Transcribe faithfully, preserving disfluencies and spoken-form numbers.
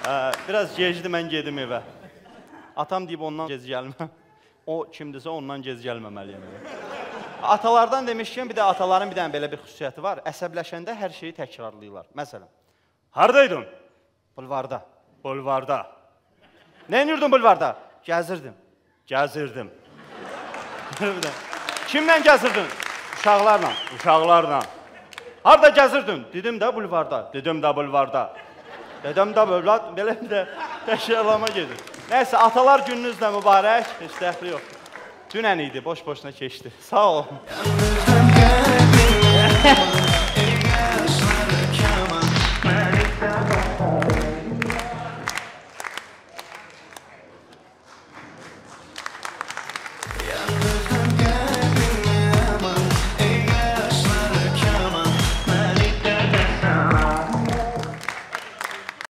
Biraz gecdi, mən gedim evə. Atam deyib ondan gec gəlmə. O kimdirsə ondan gec gəlməməliyəm. Atalardan demişkən, bir də ataların bir dənə belə bir xüsusiyyəti var. Əsəbləşəndə hər şeyi təkrarlayırlar. Məsələn, haradaydın? Bulvarda. Bulvarda. Nə edirdin bulvarda? Gəzirdim. Gəzirdim. Kimlə gəzirdin? Uşaqlarla. Uşaqlarla. Harada gəzirdin? Dedim də bulvarda. Dedim də bulvarda. Dedim də övlad, belə bir də təşkillama gedir. Nəysə, atalar gününüz də mübarək, heç dəxli yox. Dünən idi, boş-boşuna keçdi. Sağ ol.